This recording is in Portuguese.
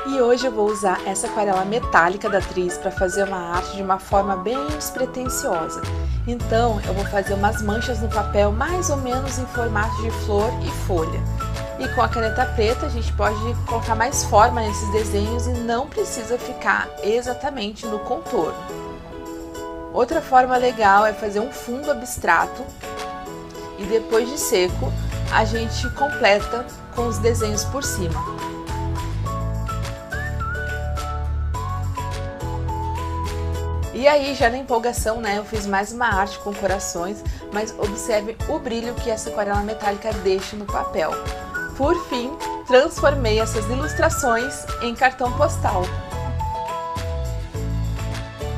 E hoje eu vou usar essa aquarela metálica da Tris para fazer uma arte de uma forma bem despretensiosa. Então eu vou fazer umas manchas no papel mais ou menos em formato de flor e folha. E com a caneta preta a gente pode colocar mais forma nesses desenhos e não precisa ficar exatamente no contorno. Outra forma legal é fazer um fundo abstrato e depois de seco a gente completa com os desenhos por cima. E aí, já na empolgação, né, eu fiz mais uma arte com corações, mas observe o brilho que essa aquarela metálica deixa no papel. Por fim, transformei essas ilustrações em cartão postal.